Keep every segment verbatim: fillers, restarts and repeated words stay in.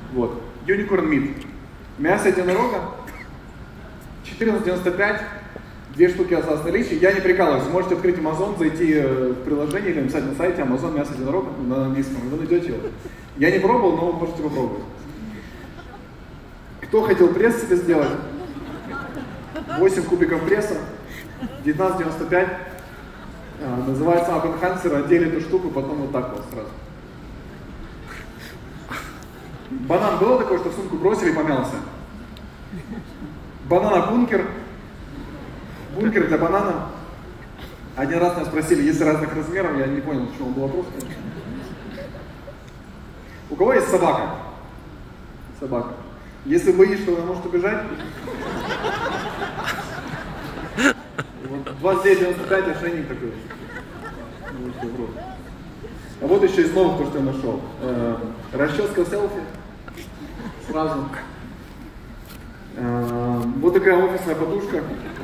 Вот. Unicorn Meat. Мясо единорога. четырнадцать девяносто пять. Две штуки осталось в наличии. Я не прикалываюсь. Можете открыть Amazon, зайти в приложение или написать на сайте Amazon мясо единорога на английском. Вы найдете его. Я не пробовал, но вы можете попробовать. Кто хотел пресс себе сделать? восемь кубиков пресса. девятнадцать девяносто пять. А, называется Up Enhancer. Одели эту штуку, потом вот так вот сразу. Банан было такое, что в сумку бросили и помялся? Банана-бункер. Бункер для банана. Один раз меня спросили, есть разных размеров, я не понял, в чем был вопрос. У кого есть собака? Собака. Если боишься, что она может убежать, вот двадцать девять девяносто пять ошейник такой. А вот еще из новых, то, что я нашел. Э, расческа селфи. Сразу. Э, вот такая офисная подушка.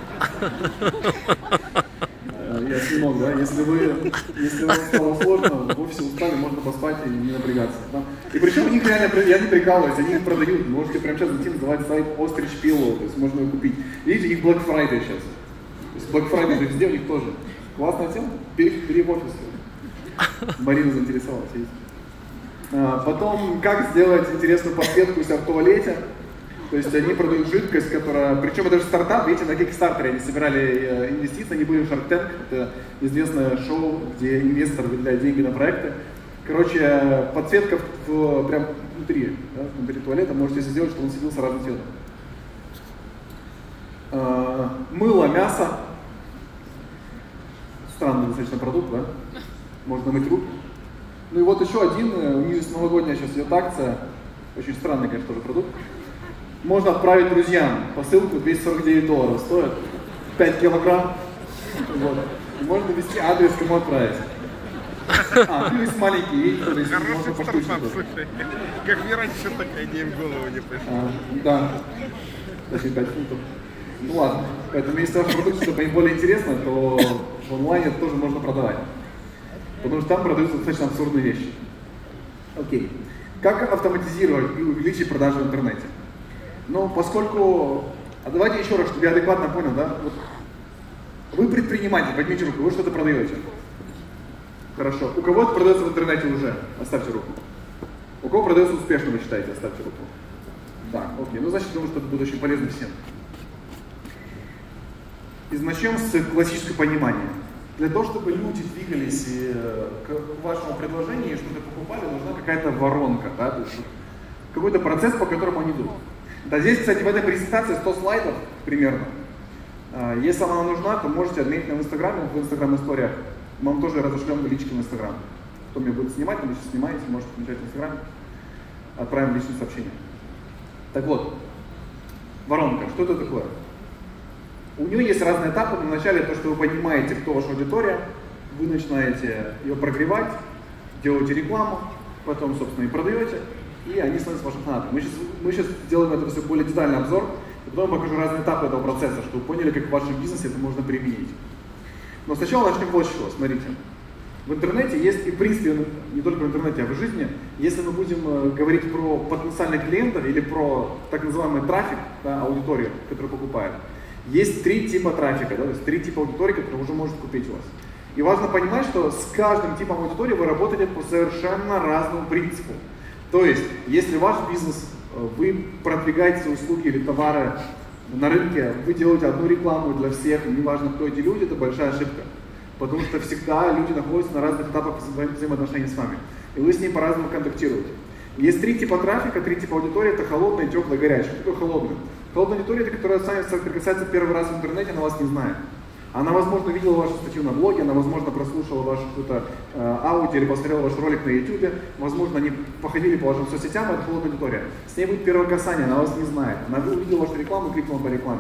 Э, я снимок, да? Если вы, если вам стало сложно, в офисе устали, можно поспать и не напрягаться. Да? И причем у них реально, я не прикалываюсь, они их продают. Можете прямо сейчас зайти, называть сайт Ostrich Pillow, то есть можно ее купить. Видите, их Black Friday сейчас. То есть Black Friday же везде у них тоже. Классная тема. Бери, бери в офис. Марина заинтересовалась. А, потом, как сделать интересную подсветку у себя в туалете. То есть они продают жидкость, которая... Причем это же стартап, видите, на Kickstarter они собирали инвестиции, они были в Shark Tank. Это известное шоу, где инвестор выделяет деньги на проекты. Короче, подсветка в, прям внутри, да, внутри туалета. Можете сделать, чтобы он светился разным цветом. А, мыло, мясо. Странный достаточно продукт, да? Можно мыть руки. Ну и вот еще один, у них здесь новогодняя сейчас идет акция. Очень странный, конечно, тоже продукт. Можно отправить друзьям посылку, двести сорок девять долларов стоит, пять килограмм. Вот. И можно ввести адрес, кому отправить. А, ну есть маленькие, видите, то есть можно поштучно. Как мне раньше такая идея в голову не пришла. А, да, точнее пять фунтов. Ну ладно, поэтому если ваш продукт что-то более интересно, то в онлайне это тоже можно продавать. Потому что там продаются достаточно абсурдные вещи. Окей. Как автоматизировать и увеличить продажи в интернете? Ну, поскольку... А давайте еще раз, чтобы я адекватно понял, да? Вот вы предприниматель, поднимите руку, вы что-то продаете. Хорошо. У кого это продается в интернете уже? Оставьте руку. У кого продается успешно, вы считаете? Оставьте руку. Да, окей. Ну, значит, думаю, что это будет очень полезно всем. И начнем с классического понимания. Для того, чтобы люди двигались к вашему предложению и что-то покупали, нужна какая-то воронка, да? То есть какой-то процесс, по которому они идут. Да, здесь, кстати, в этой презентации сто слайдов примерно. Если она нужна, то можете отметить на Инстаграме, в Инстаграм-историях. Мы вам тоже разошлем лички в Инстаграм. Кто меня будет снимать, вы сейчас снимаете, можете включать в Инстаграме. Отправим личное сообщение. Так вот, воронка. Что это такое? У нее есть разные этапы. Вначале то, что вы понимаете, кто ваша аудитория, вы начинаете ее прогревать, делаете рекламу, потом, собственно, и продаете, и они становятся вашим фанатом. Мы сейчас, мы сейчас сделаем это все более детальный обзор, и потом я покажу разные этапы этого процесса, чтобы вы поняли, как в вашем бизнесе это можно применить. Но сначала начнем вот с чего. Смотрите. В интернете есть, и в принципе, не только в интернете, а в жизни, если мы будем говорить про потенциальных клиентов или про так называемый трафик, да, аудиторию, которую покупает, есть три типа трафика, да, то есть три типа аудитории, которые уже может купить у вас. И важно понимать, что с каждым типом аудитории вы работаете по совершенно разному принципу. То есть, если ваш бизнес, вы продвигаете услуги или товары на рынке, вы делаете одну рекламу для всех, неважно, кто эти люди, это большая ошибка. Потому что всегда люди находятся на разных этапах вза взаимоотношений с вами. И вы с ним по-разному контактируете. Есть три типа трафика, три типа аудитории, это холодная, теплая, горячая. Что такое холодная? Холодная аудитория, это которая с вами соприкасается первый раз в интернете, она вас не знает. Она, возможно, видела вашу статью на блоге, она, возможно, прослушала ваш какой-то э, аудио или посмотрела ваш ролик на YouTube, возможно, они походили по вашим соцсетям, это холодная аудитория. С ней будет первое касание, она вас не знает. Она увидела вашу рекламу и кликнула по рекламе.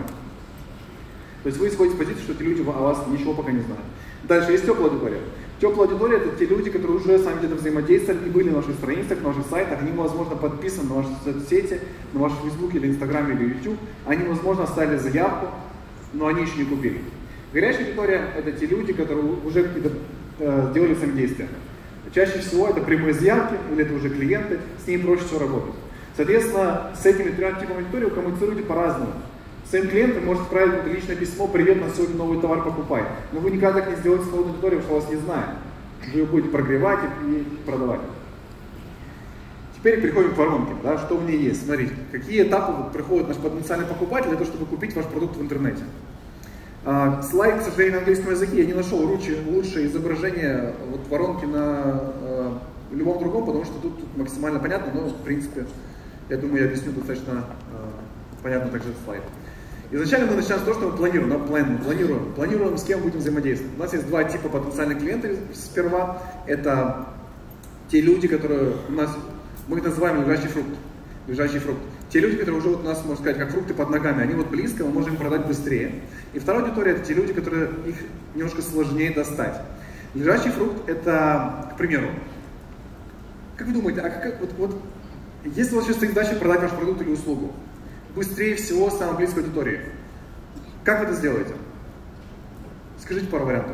То есть вы исходите с позиции, что эти люди о вас ничего пока не знают. Дальше есть теплая аудитория. Теплая аудитория — это те люди, которые уже с вами где-то взаимодействовали и были на наших страницах, на наших сайтах, они, возможно, подписаны на ваши соцсети, на ваш Facebook или Instagram или YouTube, они, возможно, оставили заявку, но они еще не купили. Горячая аудитория — это те люди, которые уже какие-то э, делали взаимодействия. Чаще всего это прямые заявки или это уже клиенты, с ними проще всего работать. Соответственно, с этими тремя типами аудитории вы коммуницируете по-разному. Своим клиентам можете отправить личное письмо: «Привет, на сегодня новый товар, покупай». Но вы никогда так не сделаете с холодной аудиторией, потому что вас не знает. Вы ее будете прогревать и продавать. Теперь переходим к воронке. Да, что в ней есть? Смотрите, какие этапы проходит наш потенциальный покупатель для того, чтобы купить ваш продукт в интернете. Uh, слайд, к сожалению, на английском языке, я не нашел лучше, лучшее изображение вот, воронки на uh, любом другом, потому что тут, тут максимально понятно, но в принципе, я думаю, я объясню достаточно uh, понятно также этот слайд. Изначально мы начинаем с того, что мы планируем, да, планируем, планируем, планируем, с кем будем взаимодействовать. У нас есть два типа потенциальных клиентов сперва. Это те люди, которые у нас, мы их называем лежачий фрукт. Лежачий фрукт. Те люди, которые уже вот у нас, можно сказать, как фрукты под ногами, они вот близко, мы можем им продать быстрее. И вторая аудитория — это те люди, которые их немножко сложнее достать. Лежачий фрукт — это, к примеру, как вы думаете, а как, вот, вот, если у вас сейчас стоит задача продать ваш продукт или услугу, быстрее всего с самой близкой аудитории, как вы это сделаете? Скажите пару вариантов.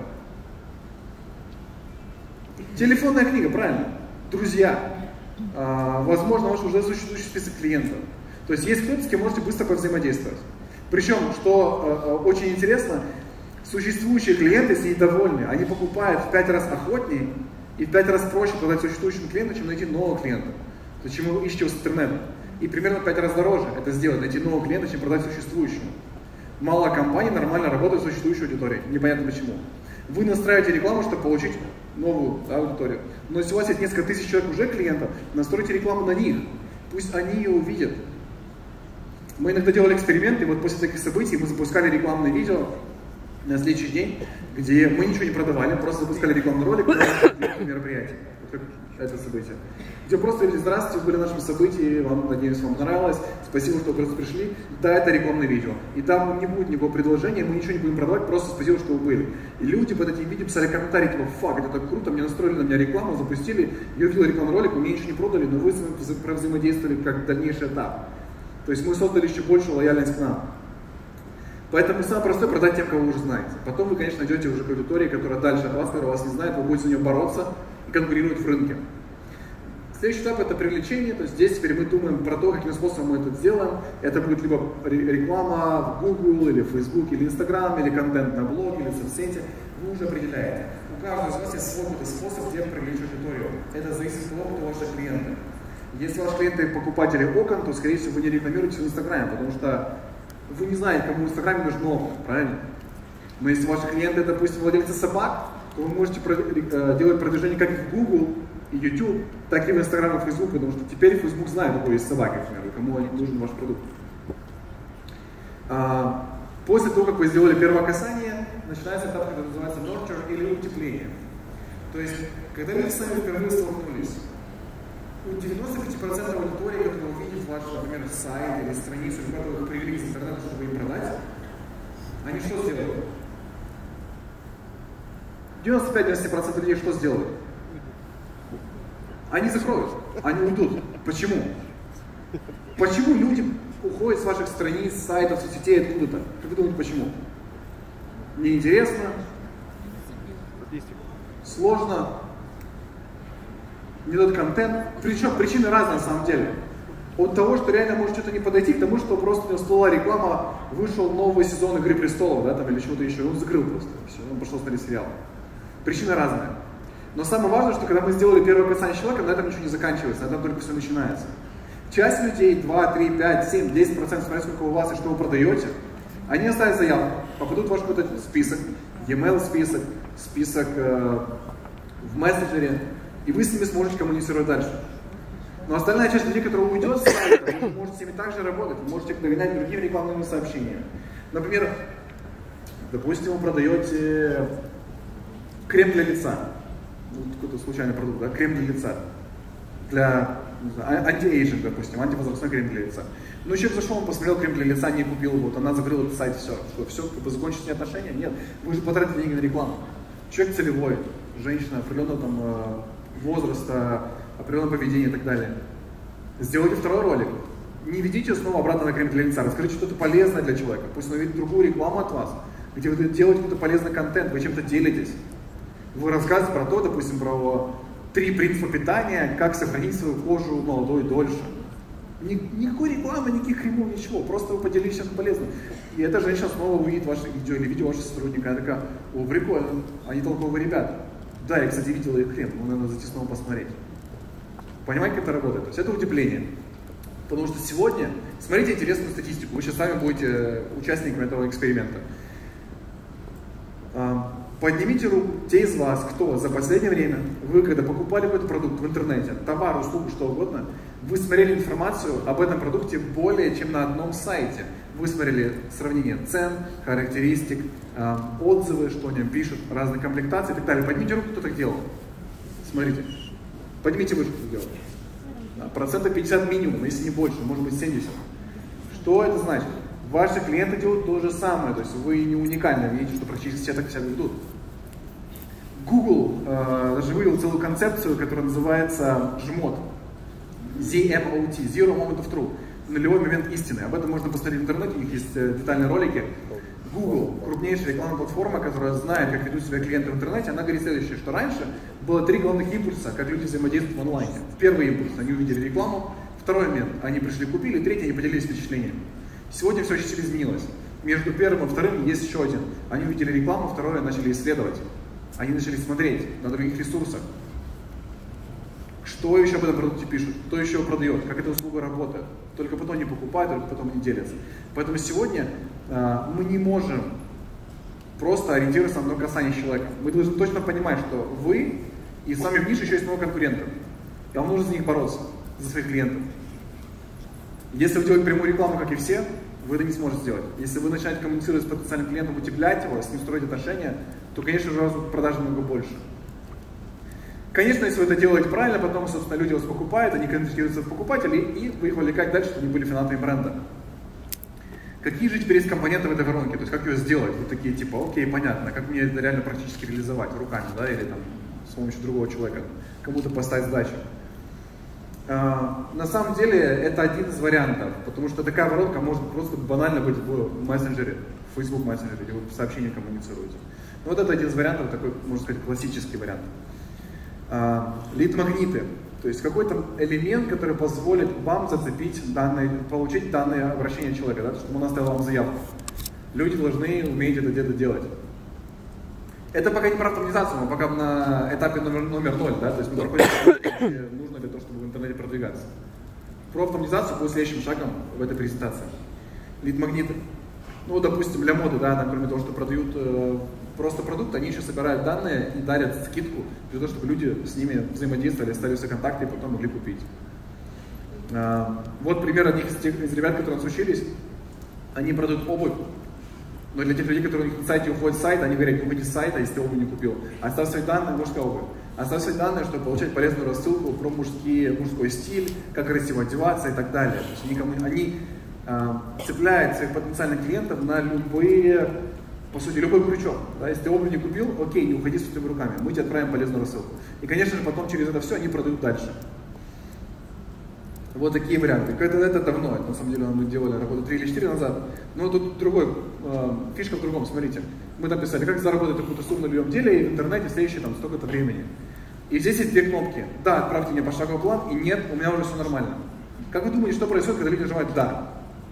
Телефонная книга, правильно? Друзья. А, возможно, ваш уже существующий список клиентов. То есть есть кто-то, с кем можете быстро повзаимодействовать. Причем, что э, очень интересно, существующие клиенты, если недовольны, они покупают в пять раз охотнее и в пять раз проще продать существующему клиенту, чем найти нового клиента. То есть, чем вы ищете с интернета. И примерно в пять раз дороже это сделать, найти нового клиента, чем продать существующему. Мало компаний нормально работают с существующей аудиторией. Непонятно почему. Вы настраиваете рекламу, чтобы получить новую, да, аудиторию. Но если у вас есть несколько тысяч человек уже клиентов, настройте рекламу на них. Пусть они ее увидят. Мы иногда делали эксперименты, вот после таких событий мы запускали рекламное видео на следующий день, где мы ничего не продавали, просто запускали рекламный ролик на мероприятие. Вот как это событие. Где просто говорили: здравствуйте, вы были на нашем событии, вам, надеюсь, вам понравилось, спасибо, что вы просто пришли. Да, это рекламное видео. И там не будет никакого предложения, мы ничего не будем продавать, просто спасибо, что вы были. И люди под этим видео писали комментарии, типа: фак, это так круто, мне настроили на меня рекламу, запустили, я увидел рекламный ролик, мне ничего не продали, но вы взаимодействовали как дальнейший этап. То есть мы создали еще большую лояльность к нам. Поэтому самое простое — продать тем, кого вы уже знаете. Потом вы, конечно, найдете уже к аудитории, которая дальше от вас, которая вас не знает, вы будете за нее бороться и конкурировать в рынке. Следующий этап — это привлечение. То есть здесь теперь мы думаем про то, каким способом мы это сделаем. Это будет либо реклама в Google, или в Facebook, или Instagram, или контент на блоге, или в соцсети. Вы уже определяете. У каждого из вас есть свой какой-то способ, где привлечь аудиторию. Это зависит от того, кто ваши клиенты. Если ваши клиенты покупатели окон, то, скорее всего, вы не рекламируете в Инстаграме, потому что вы не знаете, кому в Инстаграме нужен окон, правильно? Но если ваши клиенты, допустим, владельцы собак, то вы можете делать продвижение как в Google и YouTube, так и в Instagram и Facebook, потому что теперь Facebook знает, какой есть собака, например, и кому нужен ваш продукт. После того, как вы сделали первое касание, начинается этап, который называется nurture или утепление. То есть, когда вы с вами впервые столкнулись, у девяноста пяти процентов аудитории, которая увидит ваш, например, сайт или страницу, которую вы привели из интернета, чтобы им продать, они что сделают? девяносто пять — девяносто семь процентов людей что сделают? Они закроют, они уйдут. Почему? Почему люди уходят с ваших страниц, сайтов, соцсетей, откуда-то? Как вы думаете, почему? Неинтересно? Сложно? Не тот контент? Причем причины разные на самом деле. От того, что реально может что-то не подойти, к тому, что просто у него всплыла реклама, вышел новый сезон «Игры престолов», да, там, или чего-то еще, он закрыл просто, все, он пошел смотреть сериал. Причины разные. Но самое важное, что когда мы сделали первое касание человека, на этом ничего не заканчивается, на этом только все начинается. Часть людей, два, три, пять, семь, десять процентов, смотря сколько у вас и что вы продаете, они оставят заявку, попадут в ваш какой-то список, e-mail список, список э, в мессенджере, и вы с ними сможете коммуницировать дальше. Но остальная часть людей, которая уйдет с сайта, вы можете с ними также работать, вы можете догонять другими рекламными сообщениями. Например, допустим, вы продаете крем для лица. Какой-то случайный продукт, да? Крем для лица. Для анти-эйджинг, допустим, антивозрастной крем для лица. Ну, человек зашел, он посмотрел крем для лица, не купил, вот она закрыла этот сайт, все. Что, все, как бы закончить отношения? Нет. Вы же потратите деньги на рекламу. Человек целевой, женщина определенного там возраста, определенного поведения и так далее. Сделайте второй ролик. Не ведите снова обратно на крем для лица. Расскажите что-то полезное для человека. Пусть он увидит другую рекламу от вас, где вы делаете какой-то полезный контент, вы чем-то делитесь. Вы рассказываете про то, допустим, про три принципа питания, как сохранить свою кожу молодой дольше. Ни, никакой рекламы, никаких хремов, ничего. Просто вы поделились чем-то полезным. И эта женщина снова увидит ваше видео или видео вашего сотрудника. Она такая: о, прикольно, они толковые ребята. Да, я, кстати, видела их крем, но надо зайти снова посмотреть. Понимаете, как это работает? То есть это удивление. Потому что сегодня, смотрите интересную статистику, вы сейчас сами будете участниками этого эксперимента. Поднимите руку те из вас, кто за последнее время, вы когда покупали какой-то продукт в интернете, товар, услугу, что угодно, вы смотрели информацию об этом продукте более чем на одном сайте. Вы смотрели сравнение цен, характеристик, отзывы, что о нем пишут, разные комплектации и так далее. Поднимите руку, кто так делал. Смотрите. Поднимите выше, кто делал. Процентов пятьдесят минимум, если не больше, может быть семьдесят. Что это значит? Ваши клиенты делают то же самое, то есть вы не уникальны, видите, что практически все так себя ведут. Google э, даже вывел целую концепцию, которая называется жмот. зет эм о ти, Zero Moment of Truth, нулевой момент истины. Об этом можно посмотреть в интернете, у них есть детальные ролики. Google, крупнейшая рекламная платформа, которая знает, как ведут себя клиенты в интернете, она говорит следующее, что раньше было три главных импульса, как люди взаимодействуют в онлайне. Первый импульс, они увидели рекламу, второй момент, они пришли, купили, третий, они поделились впечатлениями. Сегодня все очень сильно изменилось. Между первым и вторым есть еще один. Они увидели рекламу, второе, начали исследовать. Они начали смотреть на других ресурсах. Что еще об этом продукте пишут, кто еще его продает, как эта услуга работает. Только потом не покупают, только потом они делятся. Поэтому сегодня э, мы не можем просто ориентироваться на одно касание человека. Мы должны точно понимать, что вы и с вами в нише еще есть много конкурентов. И вам нужно за них бороться, за своих клиентов. Если вы делаете прямую рекламу, как и все, вы это не сможете сделать. Если вы начинаете коммуницировать с потенциальным клиентом, утеплять его, с ним строить отношения, то, конечно же, у вас продажи намного больше. Конечно, если вы это делаете правильно, потом, собственно, люди вас покупают, они конвертируются в покупателей, и вы их вовлекаете дальше, чтобы они были фанатами бренда. Какие же теперь есть компоненты в этой воронке? То есть, как ее сделать? Вот такие, типа, окей, понятно, как мне это реально практически реализовать руками, да, или там с помощью другого человека, кому-то поставить задачу. Uh, на самом деле это один из вариантов, потому что такая воронка может просто банально быть в мессенджере, в Facebook мессенджере, где вы по сообщению коммуницируете. Но вот это один из вариантов, такой, можно сказать, классический вариант. Uh, лид-магниты, то есть какой-то элемент, который позволит вам зацепить данные, получить данные обращения человека, да, чтобы он оставил вам заявку. Люди должны уметь это где-то делать. Это пока не про автоматизацию, мы пока на этапе номер, номер ноль, да, то есть мы проходим, нужно для того, чтобы в интернете продвигаться. Про автоматизацию будет следующим шагом в этой презентации. Лид-магниты. Ну, допустим, для моды, да, там, кроме того, что продают э, просто продукт, они еще собирают данные и дарят скидку для того, чтобы люди с ними взаимодействовали, оставили все контакты и потом могли купить. Э, вот пример одних из, тех, из ребят, которые у нас учились. Они продают обувь. Но для тех людей, которые у них на сайте уходят с сайта, они говорят: не выйди с сайта, если ты обувь не купил. Оставь свои данные, мужская обувь. Оставь свои данные, чтобы получать полезную рассылку про мужские, мужской стиль, как красиво одеваться и так далее. То есть они, они э, цепляют своих потенциальных клиентов на любые, по сути, любой крючок. Да? Если ты обувь не купил, окей, не уходи с пустыми руками, мы тебе отправим полезную рассылку. И, конечно же, потом через это все они продают дальше. Вот такие варианты. Это, это давно, это, на самом деле мы делали работу три или четыре назад. Но тут другой, э, фишка в другом, смотрите. Мы написали, как заработать какую-то сумму на любом деле, и в интернете в следующее там столько-то времени. И здесь есть две кнопки. Да, отправьте мне пошаговый план, и нет, у меня уже все нормально. Как вы думаете, что происходит, когда люди нажимают «да»?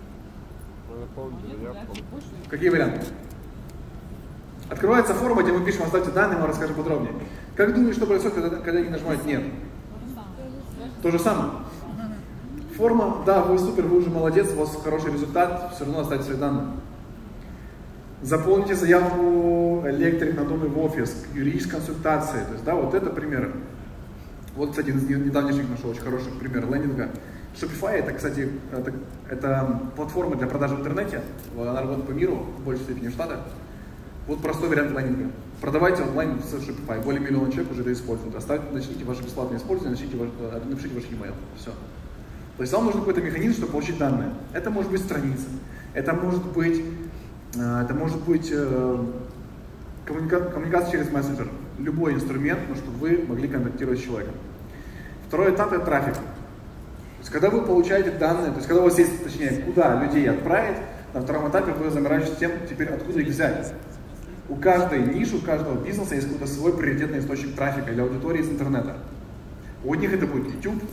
Какие варианты? Открывается форма, где мы пишем «оставьте данные», мы расскажем подробнее. Как думаете, что происходит, когда, когда они нажимают «нет»? То же самое. Форма, да, вы супер, вы уже молодец, у вас хороший результат, все равно оставьте свои данные. Заполните заявку электрик на дом и в офис, юридической консультации, то есть, да, вот это примеры. Вот, кстати, из недавних нашел очень хороший пример лендинга. Shopify, это, кстати, это, это платформа для продажи в интернете, она работает по миру, в большей степени в Штатах. Вот простой вариант лендинга. Продавайте онлайн с Shopify, более миллиона человек уже это используют. Оставьте, начните ваше бесплатное использование, начните ваш, напишите ваш e-mail, все. То есть вам нужен какой-то механизм, чтобы получить данные. Это может быть страница, это может быть, это может быть коммуника коммуникация через мессенджер, любой инструмент, но чтобы вы могли контактировать с человеком. Второй этап – это трафик. То есть когда вы получаете данные, то есть когда у вас есть, точнее, куда людей отправить, на втором этапе вы замираетесь тем, теперь откуда их взять. У каждой ниши, у каждого бизнеса есть какой-то свой приоритетный источник трафика или аудитории из интернета. У одних это будет YouTube,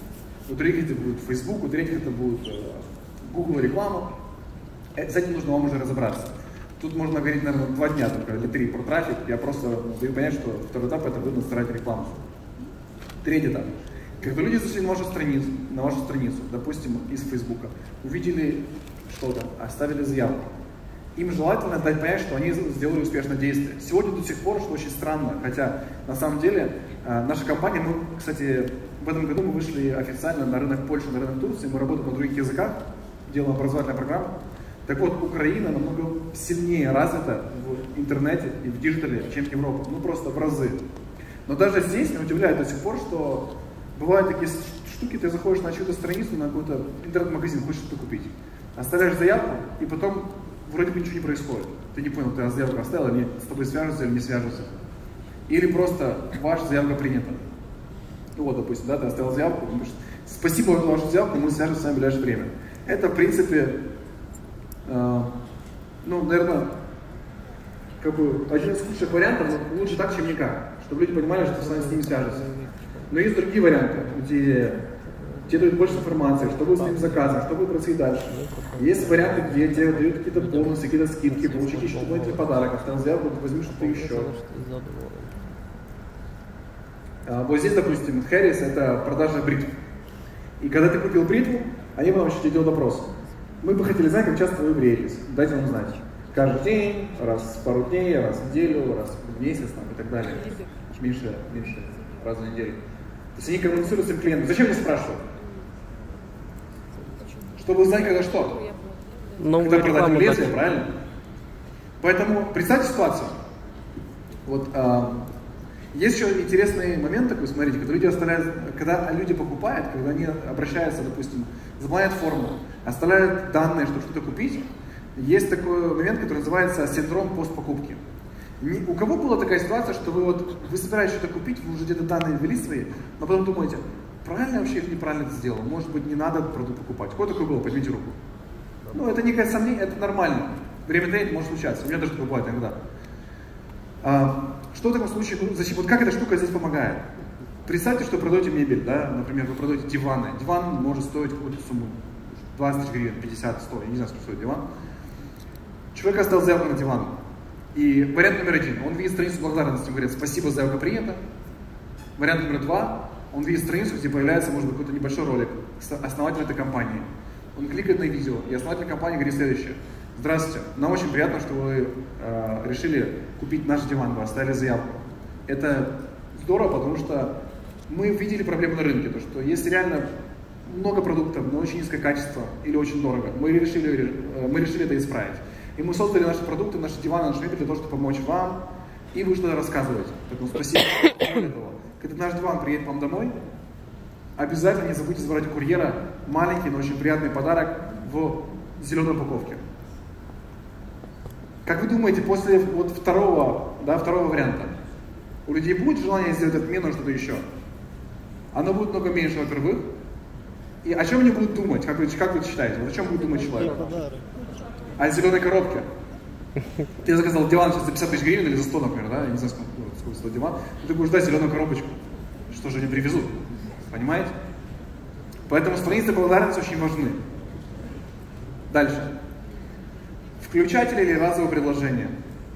у других это будет Facebook, у третьих это будет Google реклама. С этим нужно вам уже разобраться. Тут можно говорить, наверное, два дня только или три про трафик. Я просто даю понять, что второй этап это вы настраивать рекламу. Третий этап. Когда люди зашли на вашу страницу, на вашу страницу, допустим, из Фейсбука, увидели что-то, оставили заявку, им желательно дать понять, что они сделали успешное действие. Сегодня до сих пор, что очень странно, хотя на самом деле наша компания, мы, кстати, в этом году мы вышли официально на рынок Польши, на рынок Турции, мы работаем на других языках, делаем образовательные программы. Так вот, Украина намного сильнее развита в интернете и в диджитале, чем Европа, ну просто в разы. Но даже здесь меня удивляет до сих пор, что бывают такие штуки, ты заходишь на чью-то страницу, на какой-то интернет-магазин, хочешь что-то купить, оставляешь заявку, и потом вроде бы ничего не происходит. Ты не понял, ты заявку оставил, или с тобой свяжутся или не свяжутся. Или просто ваша заявка принята. Ну вот, допустим, да, ты оставил заявку, говоришь, спасибо за вашу заявку, мы свяжемся с вами в ближайшее время. Это, в принципе, э, ну, наверное, как бы один из худших вариантов, но лучше так, чем никак, чтобы люди понимали, что с вами с ними свяжутся. Но есть другие варианты, где тебе дают больше информации, что будет с ним заказом, что будет происходить дальше. Есть варианты, где тебе дают какие-то бонусы, какие-то скидки, получить еще дополнительный подарок, оставил заявку, возьми что-то еще. А, вот здесь, допустим, Harris это продажа бритв. И когда ты купил бритву, они потом еще тебе делают опрос. Мы бы хотели знать, как часто вы бреетесь. Дайте нам знать. Каждый день, раз в пару дней, раз в неделю, раз в месяц там, и так далее. Меньше, меньше, раз в неделю. То есть они коммуницируют с своим клиентом. Зачем мне спрашивают? Чтобы узнать, когда что? Новую когда продать им лезвие, дать. правильно? Поэтому представьте ситуацию. Вот, а, есть еще интересный момент такой, смотрите, когда люди оставляют, когда люди покупают, когда они обращаются, допустим, заполняют форму, оставляют данные, чтобы что-то купить, есть такой момент, который называется синдром постпокупки. Не, у кого была такая ситуация, что вы вот вы собираетесь что-то купить, вы уже где-то данные ввели свои, но потом думаете, правильно я вообще или неправильно это сделал, может быть не надо этот продукт покупать. Кто такое было? Поднимите руку. Ну это никакое сомнение, это нормально. Время интернете может случаться, у меня даже такое бывает иногда. А, что в таком случае, ну, зачем, вот как эта штука здесь помогает? Представьте, что продаете мебель, да, например, вы продаете диваны. Диван может стоить какую-то сумму, двадцать тысяч гривен, пятьдесят, сто, я не знаю, сколько стоит диван. Человек оставил заявку на диван. И вариант номер один, он видит страницу благодарности, он говорит, спасибо, заявка принята. Вариант номер два, он видит страницу, где появляется, может быть, какой-то небольшой ролик с основателем этой компании. Он кликает на видео, и основатель компании говорит следующее. Здравствуйте, нам очень приятно, что вы э, решили купить наш диван, вы оставили заявку. Это здорово, потому что мы видели проблему на рынке, то что если реально много продуктов, но очень низкое качество или очень дорого, мы решили, э, мы решили это исправить. И мы создали наши продукты, наши диваны, наши мебель для того, чтобы помочь вам, и вы что-то рассказываете. Поэтому спасибо. Когда наш диван приедет к вам домой, обязательно не забудьте забрать у курьера маленький, но очень приятный подарок в зеленой упаковке. Как вы думаете, после вот второго, да, второго варианта, у людей будет желание сделать отмену, что-то еще? Оно будет много меньше, во-первых. И о чем они будут думать? Как вы, как вы считаете? Вот о чем будет думать человек? О зеленой коробке. Ты заказал диван сейчас за пятьдесят тысяч гривен или за сто, например, да? Я не знаю, сколько, сколько стоит диван. Ты будешь ждать зеленую коробочку. Что же они привезут? Понимаете? Поэтому страницы благодарности очень важны. Дальше. Включатели или разовые предложения.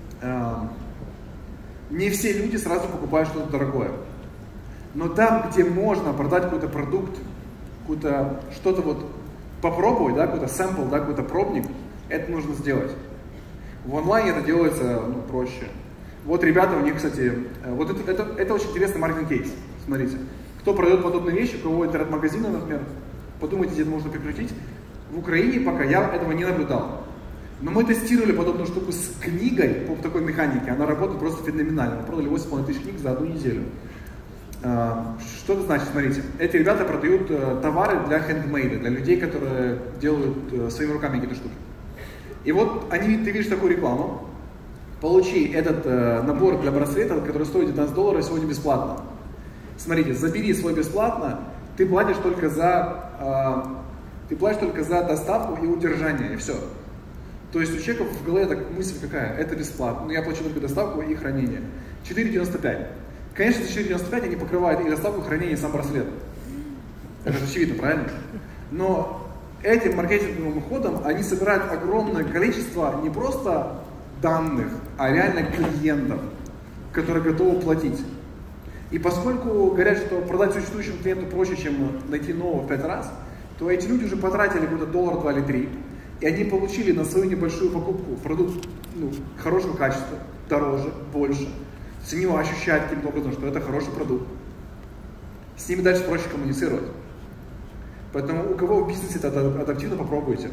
Не все люди сразу покупают что-то дорогое. Но там, где можно продать какой-то продукт, какую-то, что-то вот попробовать, да, какой-то сэмпл, да, какой-то пробник, это нужно сделать. В онлайне это делается ну, проще. Вот ребята, у них, кстати, вот это, это, это очень интересный маркетинг-кейс. Смотрите, кто продает подобные вещи, у кого интернет-магазины, например, подумайте, где это можно прикрутить. В Украине пока я этого не наблюдал. Но мы тестировали подобную штуку с книгой по такой механике. Она работает просто феноменально. Мы продали восемь с половиной тысяч книг за одну неделю. Что это значит? Смотрите, эти ребята продают товары для хендмейда, для людей, которые делают своими руками какие-то штуки. И вот они, ты видишь такую рекламу, получи этот э, набор для браслета, который стоит девятнадцать долларов, сегодня бесплатно. Смотрите, забери свой бесплатно, ты платишь только за, э, ты платишь только за доставку и удержание, и все. То есть у человека в голове так мысль какая? Это бесплатно, но я плачу только доставку и хранение. четыре девяносто пять. Конечно, за четыре девяносто пять они покрывают и доставку, и хранение, и сам браслет. Это же очевидно, правильно? Но этим маркетинговым ходом они собирают огромное количество не просто данных, а реально клиентов, которые готовы платить. И поскольку говорят, что продать существующему клиенту проще, чем найти нового в пять раз, то эти люди уже потратили какой-то доллар, два или три, и они получили на свою небольшую покупку продукт ну, хорошего качества, дороже, больше. С ним ощущают каким-то образом, что это хороший продукт. С ними дальше проще коммуницировать. Поэтому у кого в бизнесе это адаптивно, попробуйте.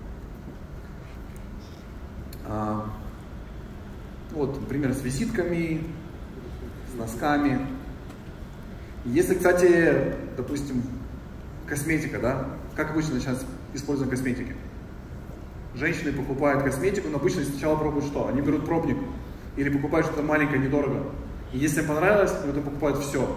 А, вот, например, с визитками, с носками. Если, кстати, допустим, косметика, да, как обычно сейчас используем косметики? Женщины покупают косметику, но обычно сначала пробуют что? Они берут пробник или покупают что-то маленькое, недорого. И если им понравилось, то это покупают все.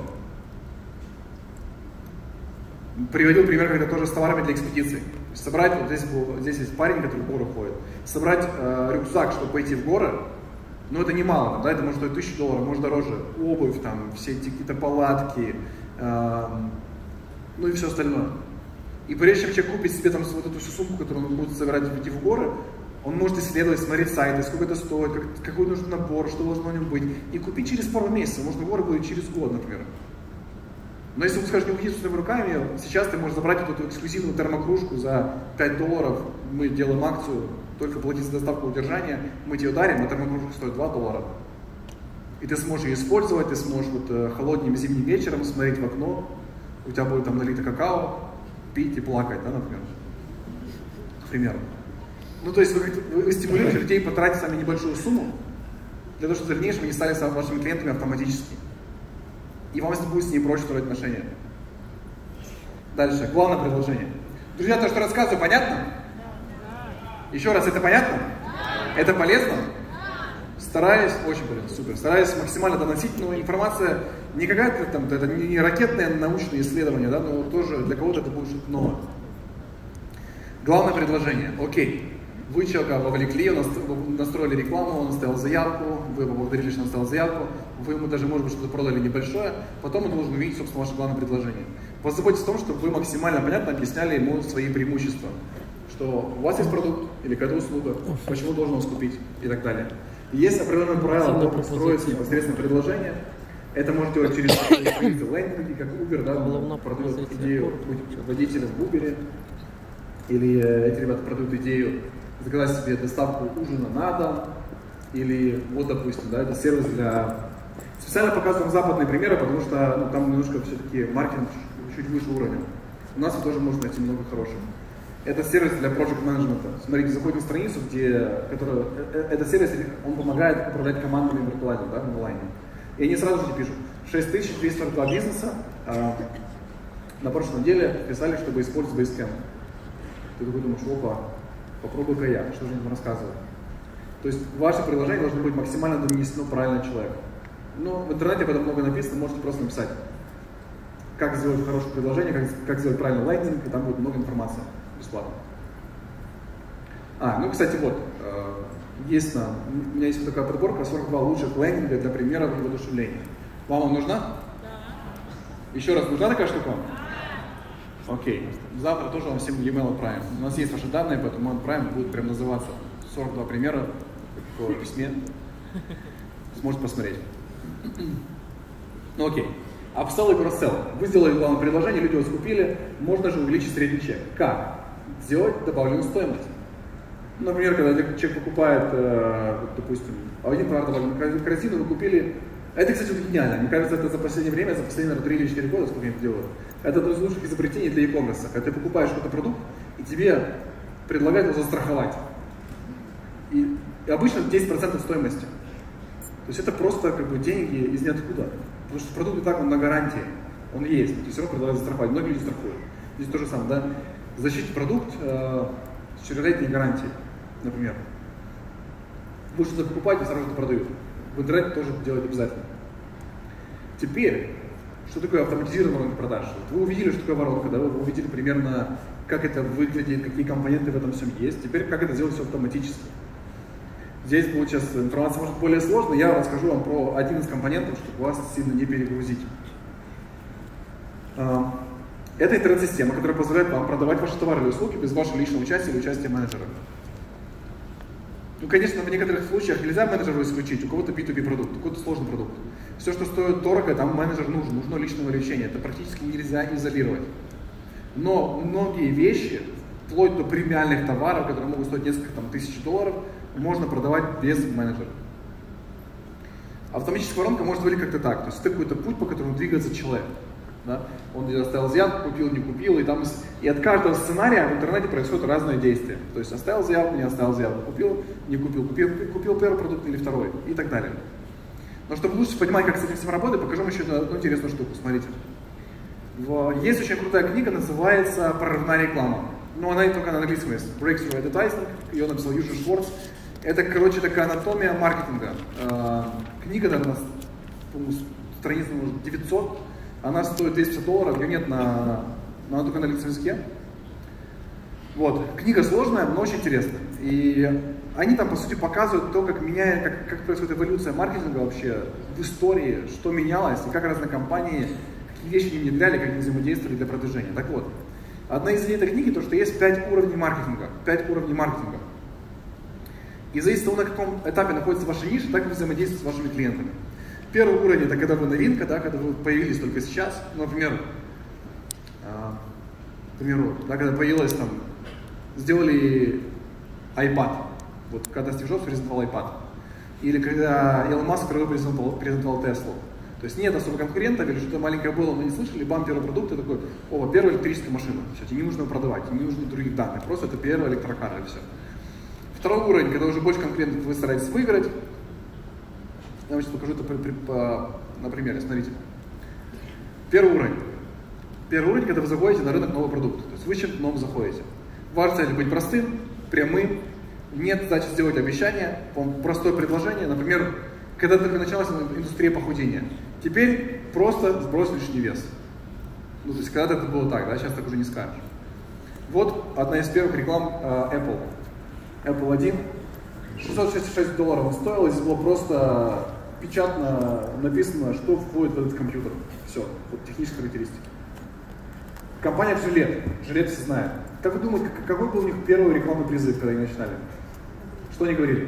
Приводил пример, когда тоже с товарами для экспедиции. Собрать, вот здесь, был, здесь есть парень, который в горы ходит, собрать э, рюкзак, чтобы пойти в горы, но это немало, да, это может стоить тысячу долларов, может дороже, обувь, там, все эти какие-то палатки, э, ну и все остальное. И прежде чем человек купит себе там вот эту всю сумку, которую он будет собирать идти в горы, он может исследовать, смотреть сайты, сколько это стоит, как, какой нужен набор, что должно в нем быть, и купить через пару месяцев, можно в горы будет через год, например. Но если вы скажете, не уходите с своими руками, сейчас ты можешь забрать эту эксклюзивную термокружку за пять долларов, мы делаем акцию, только платить за доставку удержания, мы тебе дарим, а термокружка стоит два доллара. И ты сможешь ее использовать, ты сможешь вот холодным зимним вечером смотреть в окно, у тебя будет там налито какао, пить и плакать, да, например. К примеру. Ну, то есть вы, вы стимулируете людей потратить сами небольшую сумму, для того, чтобы в дальнейшем они стали вашими клиентами автоматически. И вам будет с ней проще строить отношения. Дальше, главное предложение. Друзья, то, что рассказываю, понятно? Еще раз, это понятно? Это полезно? Стараюсь, очень полезно, супер. Стараюсь максимально доносить, но информация не какая-то там, это не ракетное научное исследование, да, но тоже для кого-то это будет что-то новое. Главное предложение. Окей. Вы человека вовлекли, настроили рекламу, он оставил заявку, вы его благодарили, что он оставил заявку, вы ему даже, может быть, что-то продали небольшое, потом он должен увидеть, собственно, ваше главное предложение. Позаботьтесь о том, чтобы вы максимально понятно объясняли ему свои преимущества, что у вас есть продукт или какая-то услуга, почему должен вас купить и так далее. И есть определенное правило, как строится непосредственно предложение. Это можно делать через лендинги, как Uber, да, продают идею быть водителем в Uber, или эти ребята продают идею заказать себе доставку ужина на дом, или вот, допустим, да, это сервис для... Специально показываем западные примеры, потому что ну, там немножко все-таки маркетинг чуть выше уровня. У нас вы тоже можно найти много хорошего. Это сервис для project management. Смотрите, заходите на страницу, где, которая, это сервис, он помогает управлять командами виртуально, да, в онлайне. И они сразу же пишут, шесть тысяч двести сорок два бизнеса а, на прошлой неделе писали, чтобы использовать Basecamp. Ты такой думаешь, опа, попробуй-ка я, что же они там рассказывают. То есть ваше приложение должно быть максимально донесено правильно человеку. Но в интернете об этом много написано, можете просто написать, как сделать хорошее предложение, как, как сделать правильный лендинг, и там будет много информации бесплатно. А, ну, кстати, вот, э, есть на, у меня есть вот такая подборка сорок два лучших лендинга для примеров и воодушевления. Вам она нужна? Да. Еще раз, нужна такая штука? Да. Окей. Завтра тоже вам всем e-mail отправим. У нас есть ваши данные, поэтому мы отправим, будет прям называться сорок два примера в письме. Сможете посмотреть. Ну окей. Upsell и cross-sell. Вы сделали главное предложение, люди вас купили, можно же увеличить средний чек. Как? Сделать добавленную стоимость. Например, когда человек покупает, э, допустим, один товар добавленную корзину, вы купили. Это, кстати, гениально. Мне кажется, это за последнее время, за последние три или четыре года, сколько я это делаю. Это одно из лучших изобретений для e-commerce. Когда ты покупаешь какой-то продукт, и тебе предлагают его застраховать. И, и обычно десять процентов стоимости. То есть это просто как бы деньги из ниоткуда. Потому что продукт и так он на гарантии. Он есть, но все равно предлагают застраховать. Многие люди страхуют. Здесь то же самое, да? Защитить продукт э, с четырехлетней гарантией, например. Вы что-то покупаете, сразу это продают. В интернете тоже делать обязательно. Теперь, что такое автоматизированная воронка продаж? Вот вы увидели, что такое воронка, да? Вы увидели примерно, как это выглядит, какие компоненты в этом всем есть. Теперь, как это сделать все автоматически. Здесь будет сейчас информация может более сложная, я расскажу вам про один из компонентов, чтобы вас сильно не перегрузить. Это интернет-система, которая позволяет вам продавать ваши товары или услуги без вашего личного участия или участия менеджера. Ну, конечно, в некоторых случаях нельзя менеджера исключить, у кого-то би ту би продукт, у кого-то сложный продукт. Все, что стоит дорого, там менеджер нужен, нужно личное вовлечение, это практически нельзя изолировать. Но многие вещи, вплоть до премиальных товаров, которые могут стоить несколько там, тысяч долларов, можно продавать без менеджера. Автоматическая воронка может выглядеть как-то так, то есть это какой-то путь, по которому двигается человек. Да? Он оставил заявку, купил, не купил, и, там, и от каждого сценария в интернете происходит разное действие. То есть оставил заявку, не оставил заявку, купил, не купил, купил, купил первый продукт или второй, и так далее. Но чтобы лучше понимать, как с этим всем работает, покажу вам еще одну интересную штуку. Смотрите. Есть очень крутая книга, называется «Прорывная реклама». Но она не только на английском есть. Breakthrough Advertising, ее написал Юджин Шварц. Это, короче, такая анатомия маркетинга. Книга, наверное, страниц, может, девятьсот. Она стоит двести долларов, ее нет на, на, она только на английском языке. Вот. Книга сложная, но очень интересная. И они там, по сути, показывают то, как, меняет, как, как происходит эволюция маркетинга вообще в истории, что менялось, и как разные компании, какие вещи они внедряли, как они взаимодействовали для продвижения. Так вот, одна из идей этой книги, то, что есть пять уровней маркетинга. пять уровней маркетинга. И зависит от того, на каком этапе находится ваша ниша, так и взаимодействует с вашими клиентами. Первый уровень — это когда вы новинка, да, когда вы появились только сейчас. Например, э, к примеру, да, когда появилась там, сделали iPad. Вот когда Стив Джобс презентовал iPad. Или когда Илон Маск впервые презентовал, презентовал Теслу. То есть нет особо конкурентов, или что-то маленькое было, но не слышали, бам, первый продукт, и такой, о, первая электрическая машина. Все, тебе не нужно его продавать, тебе не нужны других данных, просто это первая электрокар, и все. Второй уровень, когда уже больше конкурентов вы стараетесь выиграть. Я вам сейчас покажу это при, при, по, на примере, смотрите. Первый уровень. Первый уровень, когда вы заходите на рынок нового продукта. То есть вы чем-то новым заходите. Ваша цель быть простым, прямым. Нет задачи сделать обещание, простое предложение. Например, когда только началась индустрия похудения. Теперь просто сбрось лишний вес. Ну, то есть когда-то это было так, да, сейчас так уже не скажешь. Вот одна из первых реклам uh, Apple. Apple один. шестьсот шестьдесят шесть долларов он стоил, и здесь было просто печатно написано, что входит в этот компьютер. Все, вот технические характеристики. Компания Gillette, Gillette все знают. Как вы думаете, какой был у них первый рекламный призыв, когда они начинали? Что они говорили?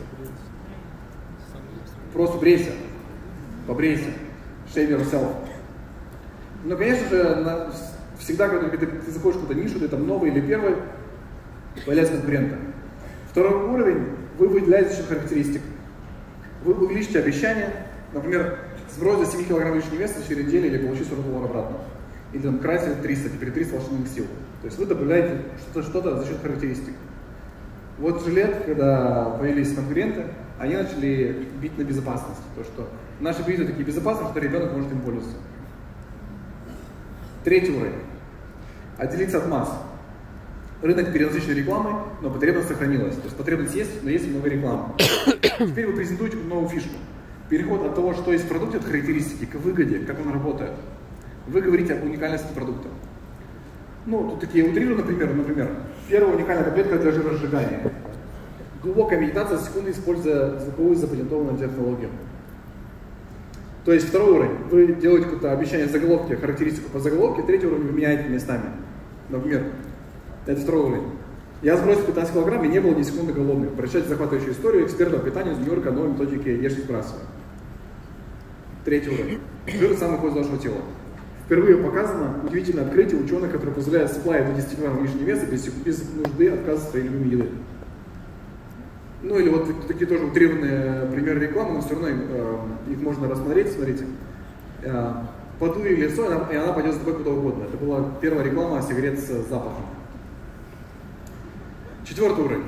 Просто брейся, побрейся, shave yourself. Но, конечно же, на, всегда, когда ты, ты заходишь в какую-то нишу, ты там новый или первый, появляются конкуренты. Второй уровень, вы выделяете еще характеристик. Вы увеличите обещание, например, сбрось до семи килограмм лишнего веса через неделю или получи сорок долларов обратно. Или там красили триста, теперь триста волшебных сил. То есть вы добавляете что-то что за счет характеристик. Вот Gillette, когда появились конкуренты, они начали бить на безопасность. То, что наши бьют такие безопасные, что ребенок может им пользоваться. Третий уровень. Отделиться от масс. Рынок перенасыщен рекламой, но потребность сохранилась. То есть потребность есть, но есть много рекламы. Теперь вы презентуете новую фишку. Переход от того, что есть в продукте, от характеристики, к выгоде, как он работает. Вы говорите об уникальности продукта. Ну, тут такие утрированные примеры, например, первая уникальная таблетка для жиросжигания. Глубокая медитация за секунду, используя звуковую запатентованную технологию. То есть второй уровень. Вы делаете какое-то обещание в заголовке, характеристику по заголовке, третий уровень вы меняете местами. Например, это второй уровень. Я сбросил пятнадцать килограмм и не был ни секунды голодным. Прочитайте захватывающую историю эксперта по питанию из Нью-Йорка о новой методике «Ешь и сбрасывай». Третий уровень. Жир – самый вход из вашего тела. Впервые показано удивительное открытие ученых, которое позволяет сплавить до десяти килограмм лишнего веса без, без нужды отказываться от своей любимой еды. Ну или вот такие тоже утрированные примеры рекламы, но все равно э, их можно рассмотреть. Смотрите. Э, подуй лицо, и она, и она пойдет с тобой куда угодно. Это была первая реклама сигарет с запахом. Четвертый уровень.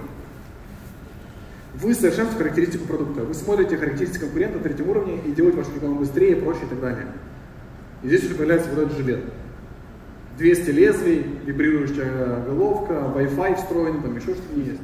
Вы совершенствуете характеристику продукта. Вы смотрите характеристики конкурента на третьем уровне и делаете вашу рекламу быстрее, проще и так далее. И здесь уже появляется вот этот Gillette. двести лезвий, вибрирующая головка, Wi-Fi встроен, там еще что-то есть.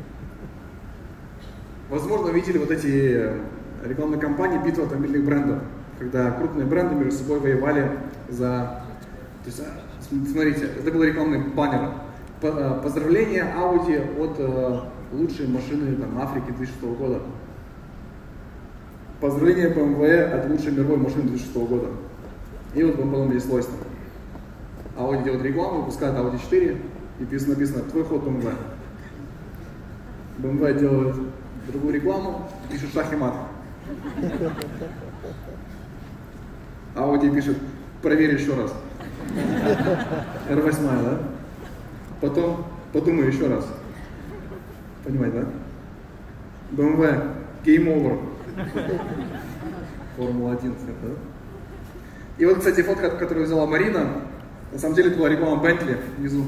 Возможно, вы видели вот эти рекламные кампании битвы автомобильных брендов, когда крупные бренды между собой воевали за... То есть, смотрите, это был рекламный баннер. Поздравления Audi от э, лучшей машины там, Африки две тысячи шестого года. Поздравления бэ эм вэ от лучшей мировой машины две тысячи шестого года. И вот потом неслось там. Audi делает рекламу, выпускает Audi четыре, и написано, написано твой ход бэ эм вэ. бэ эм вэ делает другую рекламу, пишет шах и мат. Audi пишет, проверь еще раз. эр восемь, да? Потом подумай еще раз. Понимаете, да? бэ эм вэ, game over. Формула один, да? И вот, кстати, фотка, которую взяла Марина, на самом деле это была реклама Бентли внизу.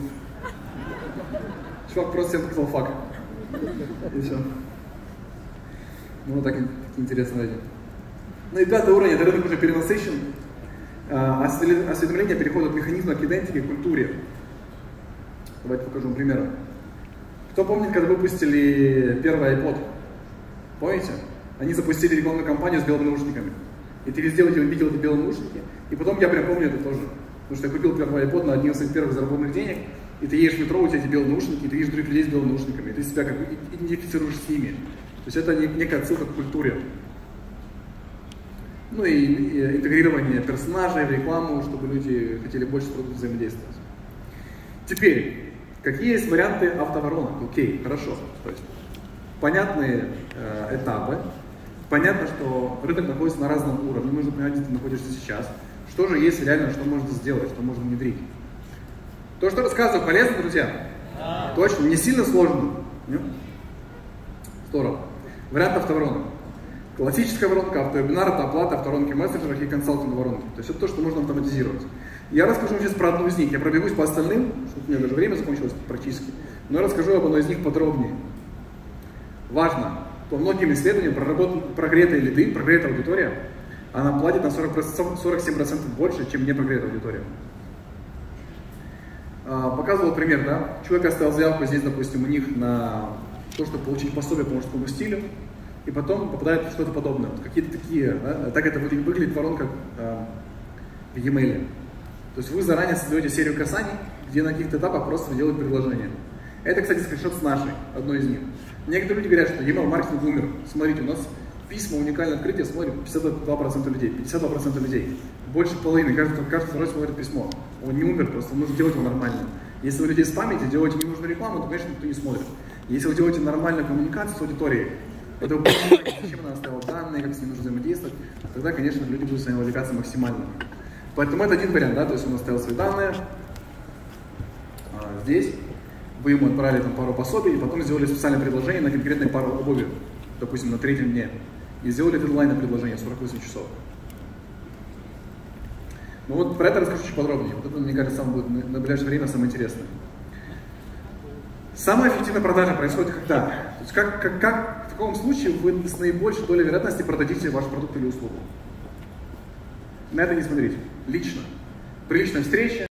Чувак просто всем сказал фак. И все. Ну, вот так интересно найдем. Ну и пятый уровень, это рынок уже перенасыщен. Осведомление переходит от механизма к идентике, к культуре. Давайте покажу вам примеры. Кто помнит, когда выпустили первый iPod? Помните? Они запустили рекламную кампанию с белыми наушниками. И ты везде видел эти белые наушники. И потом я прям помню это тоже. Потому что я купил первый iPod на один из своих первых заработанных денег. И ты едешь в метро, у тебя эти белые наушники, и ты видишь других людей с белыми наушниками. И ты себя как бы идентифицируешь с ними. То есть это некая отсылка к культуре. Ну и, и интегрирование персонажей в рекламу, чтобы люди хотели больше с продуктом взаимодействовать. Теперь, какие есть варианты автоворонок? Окей, хорошо. То есть, понятные э, этапы. Понятно, что рынок находится на разном уровне, нужно понимать, где ты находишься сейчас. Что же есть реально, что можно сделать, что можно внедрить. То, что рассказываю, полезно, друзья? Да. Точно, не сильно сложно. Нет? Здорово. Вариант автоворонок. Классическая воронка, автовебинар, автооплата, автоворонки в мессенджерах и консалтинг воронки. То есть это то, что можно автоматизировать. Я расскажу вам сейчас про одну из них. Я пробегусь по остальным, чтобы у меня даже время закончилось практически. Но я расскажу об одной из них подробнее. Важно. По многим исследованиям прогретые лиды, прогретая аудитория, она платит на сорок семь процентов больше, чем не прогретая аудитория. Показывал пример, да? Человек оставил заявку здесь, допустим, у них на то, чтобы получить пособие по мужскому стилю, и потом попадает в что-то подобное. Вот какие-то такие, да? Так это выглядит воронка э, в e-mail. То есть вы заранее создаете серию касаний, где на каких-то этапах просто вы делаете предложение. Это, кстати, скриншот с нашей, одной из них. Некоторые люди говорят, что email маркетинг умер. Смотрите, у нас письма, уникальное открытие смотрит пятьдесят два процента людей. пятьдесят два процента людей. Больше половины. Каждый, каждый второй смотрит письмо. Он не умер, просто нужно делать его нормально. Если вы людей спамите, делаете ненужную рекламу, то, конечно, никто не смотрит. Если вы делаете нормальную коммуникацию с аудиторией, это вы понимаете, зачем она оставила данные, как с ней нужно взаимодействовать, тогда, конечно, люди будут с вами вовлекаться максимально. Поэтому это один вариант, да, то есть он оставил свои данные а, здесь. Вы ему отправили там пару пособий, и потом сделали специальное предложение на конкретной пару обуви, допустим, на третьем дне. И сделали дедлайн предложение сорок восемь часов. Ну вот про это расскажу чуть подробнее. Вот это, мне кажется, сам будет на ближайшее время самое интересное. Самая эффективная продажа происходит когда? То есть как, как, как в таком случае вы с наибольшей долей вероятности продадите ваш продукт или услугу? На это не смотрите. Лично. При личной встрече.